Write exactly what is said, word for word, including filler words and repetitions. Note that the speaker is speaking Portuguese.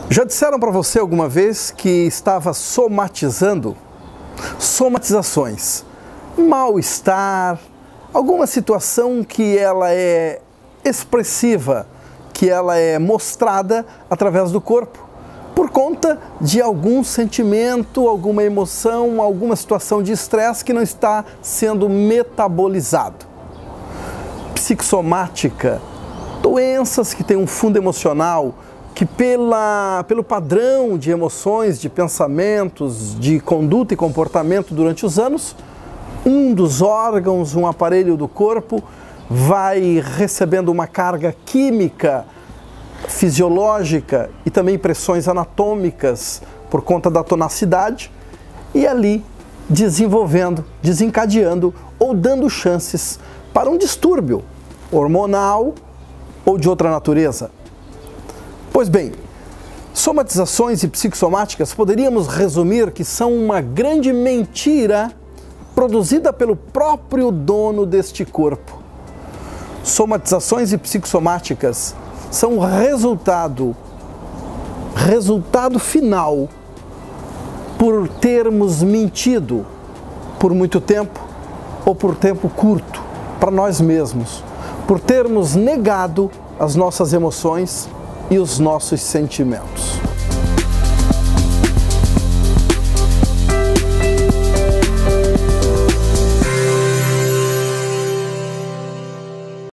Já disseram para você alguma vez que estava somatizando? Somatizações, mal-estar, alguma situação que ela é expressiva, que ela é mostrada através do corpo, por conta de algum sentimento, alguma emoção, alguma situação de estresse que não está sendo metabolizado. Psicossomática, doenças que têm um fundo emocional, que pela, pelo padrão de emoções, de pensamentos, de conduta e comportamento durante os anos, um dos órgãos, um aparelho do corpo vai recebendo uma carga química, fisiológica e também pressões anatômicas por conta da tonacidade e ali desenvolvendo, desencadeando ou dando chances para um distúrbio hormonal ou de outra natureza. Pois bem, somatizações e psicossomáticas poderíamos resumir que são uma grande mentira produzida pelo próprio dono deste corpo. Somatizações e psicossomáticas são resultado, resultado final por termos mentido por muito tempo ou por tempo curto para nós mesmos, por termos negado as nossas emoções e os nossos sentimentos.